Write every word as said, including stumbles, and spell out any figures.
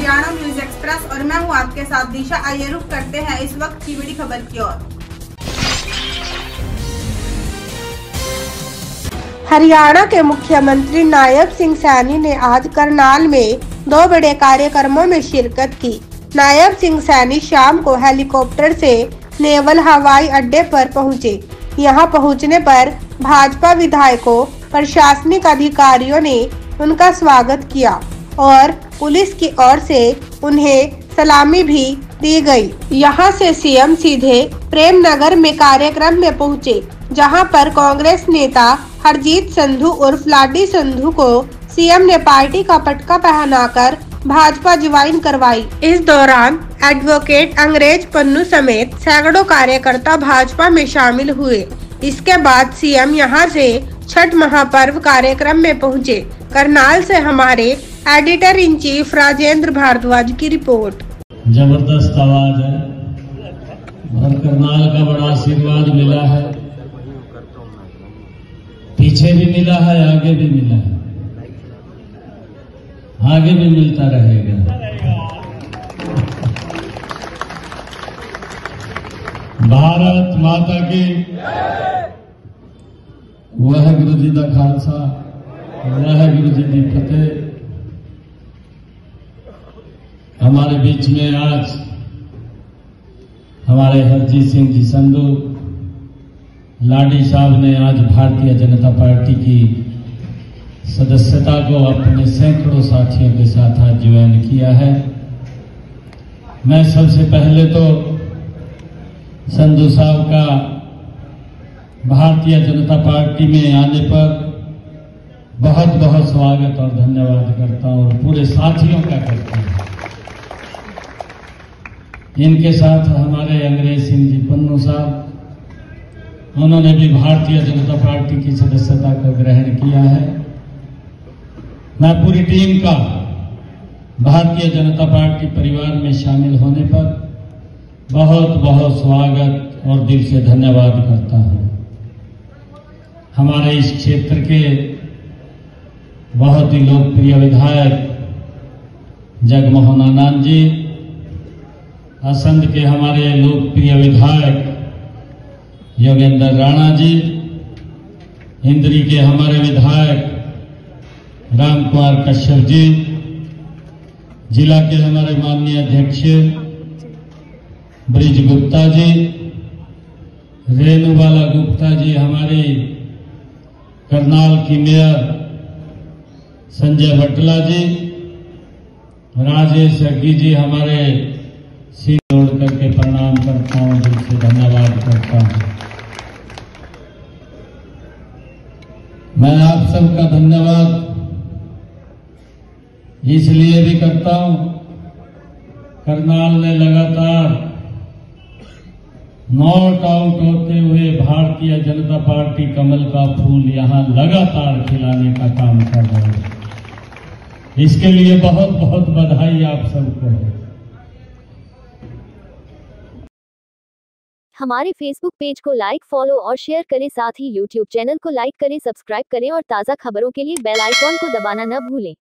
Haryana news express और मैं हूं आपके साथ दिशा। आइए रुख करते हैं इस वक्त की बड़ी खबर की ओर। हरियाणा के मुख्यमंत्री नायब सिंह सैनी ने आज करनाल में दो बड़े कार्यक्रमों में शिरकत की। नायब सिंह सैनी शाम को हेलीकॉप्टर से नेवल हवाई अड्डे पर पहुंचे। यहां पहुंचने पर भाजपा विधायकों, प्रशासनिक अधिकारियों ने उनका स्वागत किया और पुलिस की ओर से उन्हें सलामी भी दी गई। यहां से सीएम सीधे प्रेम नगर में कार्यक्रम में पहुंचे, जहां पर कांग्रेस नेता हरजीत संधू उर्फ लाडी संधू को सीएम ने पार्टी का पटका पहनाकर भाजपा ज्वाइन करवाई। इस दौरान एडवोकेट अंग्रेज पन्नू समेत सैकड़ों कार्यकर्ता भाजपा में शामिल हुए। इसके बाद सीएम यहां से छठ महापर्व कार्यक्रम में पहुंचे। करनाल से हमारे editor in chief Rajendra Bhardwaj की रिपोर्ट। जबरदस्त आवाज है और करनाल का बड़ा आशीर्वाद मिला है, पीछे भी मिला है, आगे भी मिला है, आगे भी मिलता रहेगा। भारत माता की वाहिगुरू जी का खालसा, वाहिगुरू जी की फतेह। हमारे बीच में आज हमारे हरजीत सिंह जी संधू लाडी साहब ने आज भारतीय जनता पार्टी की सदस्यता को अपने सैकड़ों साथियों के साथ आज ज्वाइन किया है। मैं सबसे पहले तो संधू साहब का भारतीय जनता पार्टी में आने पर बहुत बहुत स्वागत और धन्यवाद करता हूं और पूरे साथियों का करता हूं। इनके साथ हमारे अंग्रेज सिंह जी पन्नू साहब, उन्होंने भी भारतीय जनता पार्टी की सदस्यता को ग्रहण किया है। मैं पूरी टीम का भारतीय जनता पार्टी परिवार में शामिल होने पर बहुत बहुत स्वागत और दिल से धन्यवाद करता हूं। हमारे इस क्षेत्र के बहुत ही लोकप्रिय विधायक जगमोहन आनंद जी, असंध के हमारे लोकप्रिय विधायक योगेंद्र राणा जी, इंद्री के हमारे विधायक राम कुमार कश्यप जी, जिला के हमारे माननीय अध्यक्ष ब्रिज गुप्ता जी, रेणुबाला गुप्ता जी, हमारे करनाल की मेयर संजय भट्टला जी, राजेश अग्गी जी, हमारे सिर जोड़ करके प्रणाम करता हूं, दिल से धन्यवाद करता हूं। मैं आप सबका धन्यवाद इसलिए भी करता हूं, करनाल ने लगातार नॉट आउट होते हुए भारतीय जनता पार्टी कमल का फूल यहां लगातार खिलाने का काम कर रही है। इसके लिए बहुत बहुत बधाई आप सबको है। हमारे फेसबुक पेज को लाइक, फॉलो और शेयर करें। साथ ही यूट्यूब चैनल को लाइक करें, सब्सक्राइब करें और ताज़ा खबरों के लिए बेल आइकॉन को दबाना न भूलें।